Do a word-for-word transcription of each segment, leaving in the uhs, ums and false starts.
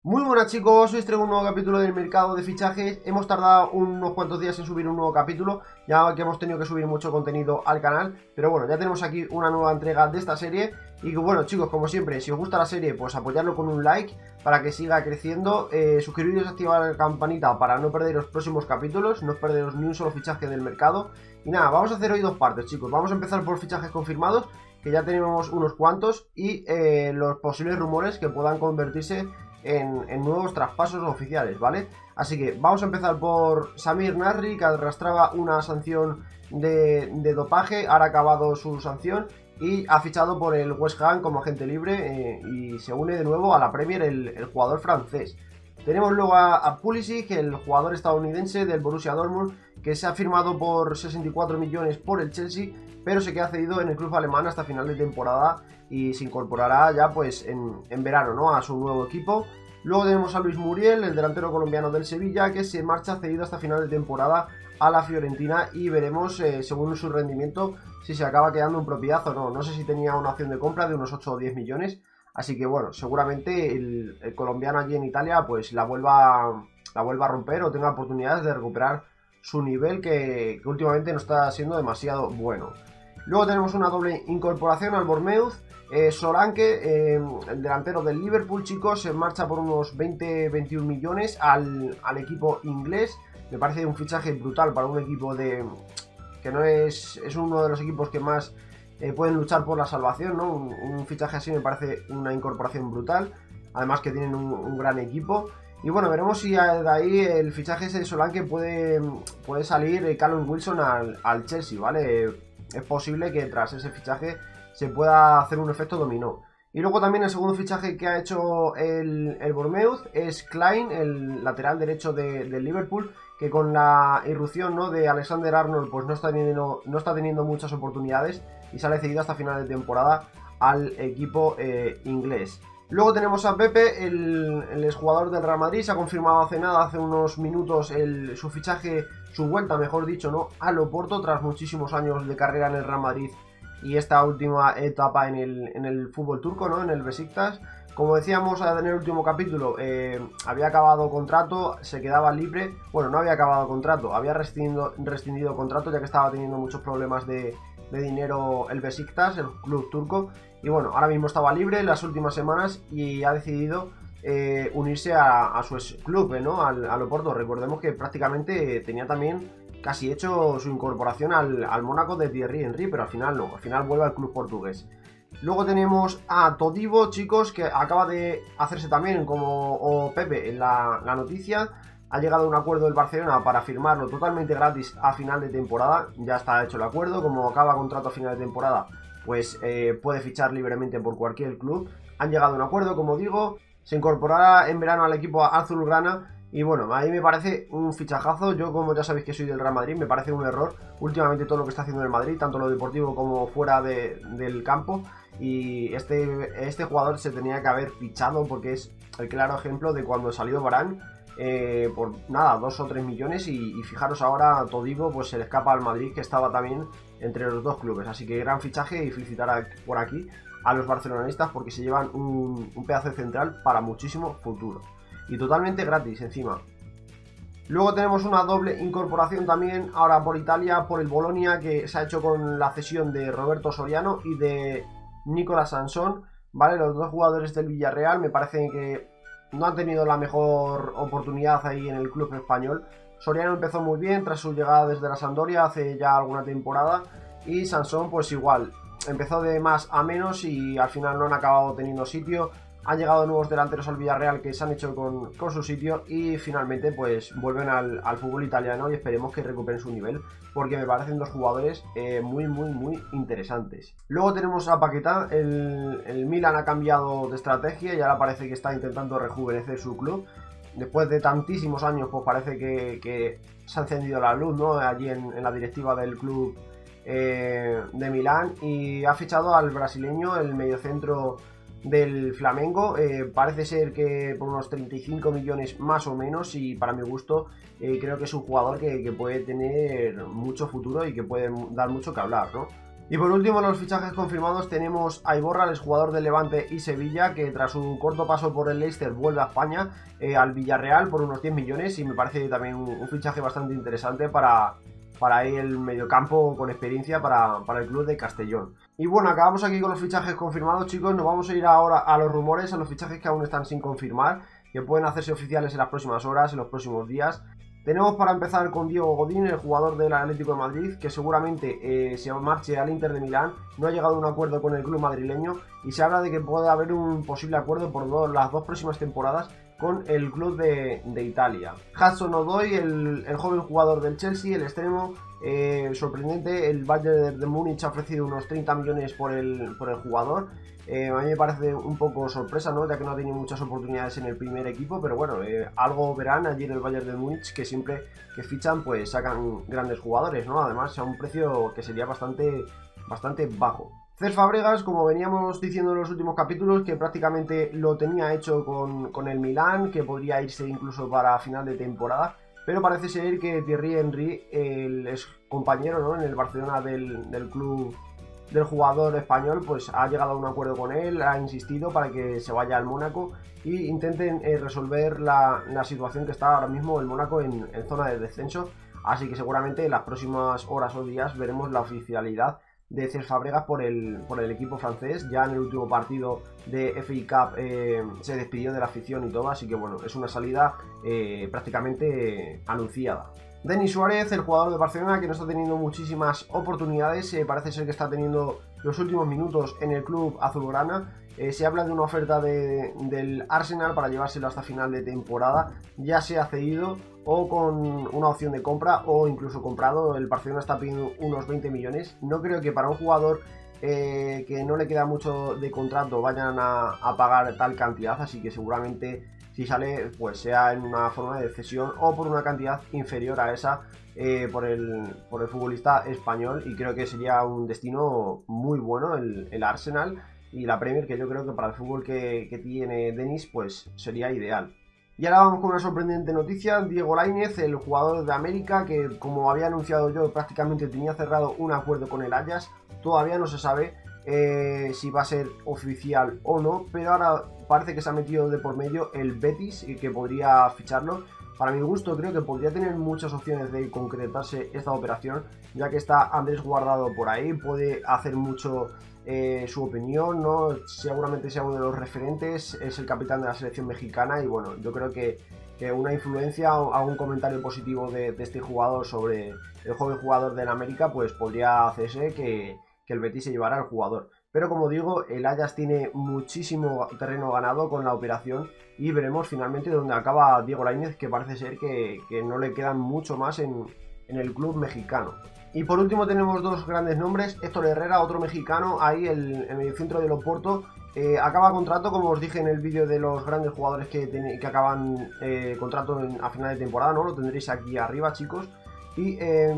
Muy buenas chicos, hoy os traigo un nuevo capítulo del mercado de fichajes. Hemos tardado unos cuantos días en subir un nuevo capítulo, ya que hemos tenido que subir mucho contenido al canal. Pero bueno, ya tenemos aquí una nueva entrega de esta serie. Y bueno chicos, como siempre, si os gusta la serie, pues apoyarlo con un like para que siga creciendo. eh, Suscribiros y activar la campanita para no perder los próximos capítulos, no perderos ni un solo fichaje del mercado. Y nada, vamos a hacer hoy dos partes chicos. Vamos a empezar por fichajes confirmados, que ya tenemos unos cuantos, y eh, los posibles rumores que puedan convertirse En, en nuevos traspasos oficiales, ¿vale? Así que vamos a empezar por Samir Nasri, que arrastraba una sanción de, de dopaje, ahora ha acabado su sanción y ha fichado por el West Ham como agente libre, eh, y se une de nuevo a la Premier el, el jugador francés. Tenemos luego a, a Pulisic, el jugador estadounidense del Borussia Dortmund, que se ha firmado por sesenta y cuatro millones por el Chelsea, pero se queda cedido en el club alemán hasta final de temporada y se incorporará ya pues en, en verano, ¿no?, a su nuevo equipo. Luego tenemos a Luis Muriel, el delantero colombiano del Sevilla, que se marcha cedido hasta final de temporada a la Fiorentina y veremos, eh, según su rendimiento, si se acaba quedando en propiedad o no. No sé si tenía una opción de compra de unos ocho o diez millones, así que bueno, seguramente el, el colombiano allí en Italia pues la vuelva, la vuelva a romper o tenga oportunidades de recuperar su nivel, que, que últimamente no está siendo demasiado bueno. Luego tenemos una doble incorporación al Bournemouth. eh, Solanke, eh, el delantero del Liverpool, chicos, se marcha por unos veinte a veintiún millones al, al equipo inglés. Me parece un fichaje brutal para un equipo de que no es, es uno de los equipos que más eh, pueden luchar por la salvación, ¿no? Un, un fichaje así me parece una incorporación brutal. Además que tienen un, un gran equipo. Y bueno, veremos si de ahí el fichaje ese de Solanke puede, puede salir eh, Callum Wilson al, al Chelsea, ¿vale? Es posible que tras ese fichaje se pueda hacer un efecto dominó. Y luego también el segundo fichaje que ha hecho el, el Bournemouth es Klein, el lateral derecho de, de Liverpool, que con la irrupción, ¿no?, de Alexander Arnold pues no está, teniendo, no está teniendo muchas oportunidades y sale cedido hasta final de temporada al equipo eh, inglés. Luego tenemos a Pepe, el, el exjugador del Real Madrid. Se ha confirmado hace nada, hace unos minutos, el, su fichaje, su vuelta, mejor dicho, ¿no?, al Oporto tras muchísimos años de carrera en el Real Madrid y esta última etapa en el, en el fútbol turco, ¿no?, en el Besiktas. Como decíamos en el último capítulo, eh, había acabado contrato, se quedaba libre. Bueno, no había acabado contrato, había rescindido, rescindido contrato, ya que estaba teniendo muchos problemas de, de dinero el Besiktas, el club turco. Y bueno, ahora mismo estaba libre en las últimas semanas y ha decidido eh, unirse a, a su club, ¿no?, al, al Oporto. Recordemos que prácticamente tenía también casi hecho su incorporación al, al Mónaco de Thierry Henry, pero al final no, al final vuelve al club portugués. Luego tenemos a Todibo, chicos, que acaba de hacerse también como o Pepe en la, la noticia. Ha llegado a un acuerdo del Barcelona para firmarlo totalmente gratis a final de temporada. Ya está hecho el acuerdo, como acaba contrato a final de temporada, pues eh, puede fichar libremente por cualquier club. Han llegado a un acuerdo, como digo, se incorporará en verano al equipo azulgrana. Y bueno, a mí me parece un fichajazo. Yo, como ya sabéis que soy del Real Madrid, me parece un error últimamente todo lo que está haciendo el Madrid, tanto lo deportivo como fuera de, del campo. Y este, este jugador se tenía que haber fichado porque es el claro ejemplo de cuando salió Varane, eh, por nada, dos o tres millones. Y, y fijaros ahora, Todibo pues se le escapa al Madrid, que estaba también entre los dos clubes. Así que gran fichaje y felicitar a, por aquí a los barcelonistas, porque se llevan un, un pedazo de central para muchísimo futuro. Y totalmente gratis encima. Luego tenemos una doble incorporación también ahora por Italia, por el Bolonia, que se ha hecho con la cesión de Roberto Soriano y de Nicolas Sansón, ¿vale? Los dos jugadores del Villarreal me parece que no han tenido la mejor oportunidad ahí en el club español. Soriano empezó muy bien tras su llegada desde la Sampdoria hace ya alguna temporada, y Sansón pues igual, empezó de más a menos y al final no han acabado teniendo sitio. Han llegado nuevos delanteros al Villarreal que se han hecho con, con su sitio y finalmente pues vuelven al, al fútbol italiano, y esperemos que recuperen su nivel, porque me parecen dos jugadores eh, muy muy muy interesantes. Luego tenemos a Paquetá. el, el Milan ha cambiado de estrategia y ahora parece que está intentando rejuvenecer su club. Después de tantísimos años pues parece que, que se ha encendido la luz, ¿no?, allí en, en la directiva del club eh, de Milán, y ha fichado al brasileño, el mediocentro del Flamengo. eh, parece ser que por unos treinta y cinco millones más o menos, y para mi gusto eh, creo que es un jugador que, que puede tener mucho futuro y que puede dar mucho que hablar, ¿no? Y por último, en los fichajes confirmados tenemos a Iborra, el jugador del Levante y Sevilla, que tras un corto paso por el Leicester vuelve a España, eh, al Villarreal por unos diez millones, y me parece también un, un fichaje bastante interesante para, para el mediocampo con experiencia para, para el club de Castellón. Y bueno, acabamos aquí con los fichajes confirmados, chicos. Nos vamos a ir ahora a los rumores, a los fichajes que aún están sin confirmar, que pueden hacerse oficiales en las próximas horas, en los próximos días. Tenemos para empezar con Diego Godín, el jugador del Atlético de Madrid, que seguramente eh, se marche al Inter de Milán. No ha llegado a un acuerdo con el club madrileño y se habla de que puede haber un posible acuerdo por dos, las dos próximas temporadas con el club de, de Italia. Hudson Odoi, el, el joven jugador del Chelsea, el extremo, eh, sorprendente. El Bayern de Múnich ha ofrecido unos treinta millones por el, por el jugador. Eh, a mí me parece un poco sorpresa, ¿no? Ya que no ha tenido muchas oportunidades en el primer equipo, pero bueno, eh, algo verán allí en el Bayern de Múnich, que siempre que fichan pues sacan grandes jugadores, ¿no? Además a un precio que sería bastante, bastante bajo. Cesc Fabregas, como veníamos diciendo en los últimos capítulos, que prácticamente lo tenía hecho con, con el Milán, que podría irse incluso para final de temporada, pero parece ser que Thierry Henry, el ex compañero, ¿no? En el Barcelona del, del club del jugador español, pues ha llegado a un acuerdo con él, ha insistido para que se vaya al Mónaco y intenten eh, resolver la, la situación que está ahora mismo el Mónaco en, en zona de descenso, así que seguramente en las próximas horas o días veremos la oficialidad de Cesc Fabregas por el, por el equipo francés. Ya en el último partido de F A Cup eh, se despidió de la afición y todo, así que bueno, es una salida eh, prácticamente anunciada. Denis Suárez, el jugador de Barcelona, que no está teniendo muchísimas oportunidades, eh, parece ser que está teniendo los últimos minutos en el club azulgrana. Eh, se habla de una oferta de, del Arsenal para llevárselo hasta final de temporada, ya sea cedido o con una opción de compra o incluso comprado. El Barcelona está pidiendo unos veinte millones. No creo que para un jugador eh, que no le queda mucho de contrato vayan a, a pagar tal cantidad, así que seguramente si sale pues sea en una forma de cesión o por una cantidad inferior a esa eh, por, el, por el futbolista español, y creo que sería un destino muy bueno el, el Arsenal y la Premier, que yo creo que para el fútbol que, que tiene Denis pues sería ideal. Y ahora vamos con una sorprendente noticia. Diego Lainez, el jugador de América, que como había anunciado yo prácticamente tenía cerrado un acuerdo con el Ajax, todavía no se sabe eh, si va a ser oficial o no, pero ahora parece que se ha metido de por medio el Betis y que podría ficharlo. Para mi gusto creo que podría tener muchas opciones de concretarse esta operación, ya que está Andrés Guardado por ahí, puede hacer mucho eh, su opinión, ¿no? Seguramente sea uno de los referentes, es el capitán de la selección mexicana y bueno, yo creo que, que una influencia o algún comentario positivo de, de este jugador sobre el joven jugador del América pues podría hacerse que, que el Betis se llevara al jugador. Pero como digo, el Ajax tiene muchísimo terreno ganado con la operación y veremos finalmente dónde acaba Diego Lainez, que parece ser que, que no le quedan mucho más en, en el club mexicano. Y por último tenemos dos grandes nombres. Héctor Herrera, otro mexicano, ahí el, el mediocentro del Oporto, eh, acaba contrato, como os dije en el vídeo de los grandes jugadores que, ten, que acaban eh, contrato en, a final de temporada, ¿no? Lo tendréis aquí arriba, chicos. Y eh,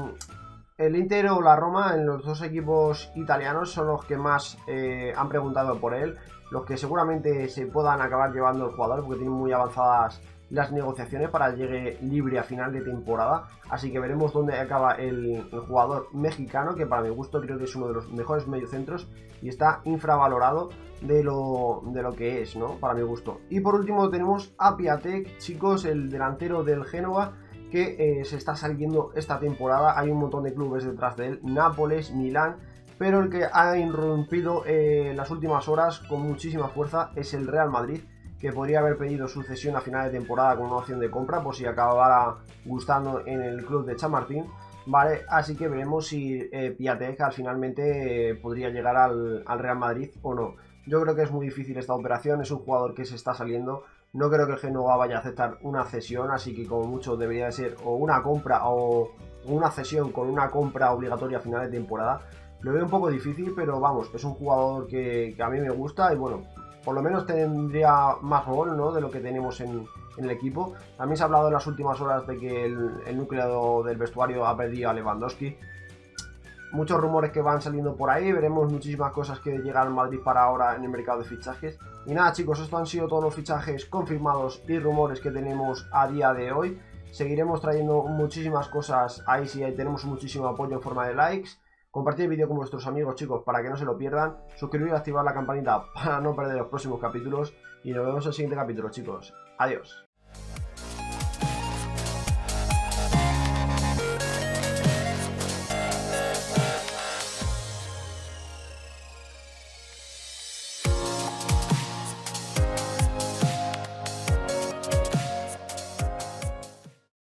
el Inter o la Roma, en los dos equipos italianos, son los que más eh, han preguntado por él, los que seguramente se puedan acabar llevando el jugador porque tienen muy avanzadas las negociaciones para llegue libre a final de temporada, así que veremos dónde acaba el, el jugador mexicano, que para mi gusto creo que es uno de los mejores mediocentros y está infravalorado de lo, de lo que es, ¿no? Para mi gusto. Y por último tenemos a Piatek, chicos, el delantero del Génova, que eh, se está saliendo esta temporada. Hay un montón de clubes detrás de él, Nápoles, Milán, pero el que ha irrumpido en eh, las últimas horas con muchísima fuerza es el Real Madrid, que podría haber pedido su cesión a final de temporada con una opción de compra por si acabara gustando en el club de Chamartín, ¿vale? Así que veremos si eh, Piatek al finalmente eh, podría llegar al, al Real Madrid o no. Yo creo que es muy difícil esta operación, es un jugador que se está saliendo. No creo que el Genoa vaya a aceptar una cesión, así que como mucho debería de ser o una compra o una cesión con una compra obligatoria a final de temporada. Lo veo un poco difícil, pero vamos, es un jugador que, que a mí me gusta y bueno, por lo menos tendría más gol, ¿no?, de lo que tenemos en, en el equipo. También se ha hablado en las últimas horas de que el, el núcleo del vestuario ha perdido a Lewandowski. Muchos rumores que van saliendo por ahí, veremos muchísimas cosas que llegan al Madrid para ahora en el mercado de fichajes. Y nada, chicos, estos han sido todos los fichajes confirmados y rumores que tenemos a día de hoy. Seguiremos trayendo muchísimas cosas ahí si ahí tenemos muchísimo apoyo en forma de likes. Compartid el vídeo con vuestros amigos, chicos, para que no se lo pierdan. Suscribiros y activar la campanita para no perder los próximos capítulos. Y nos vemos en el siguiente capítulo, chicos. Adiós.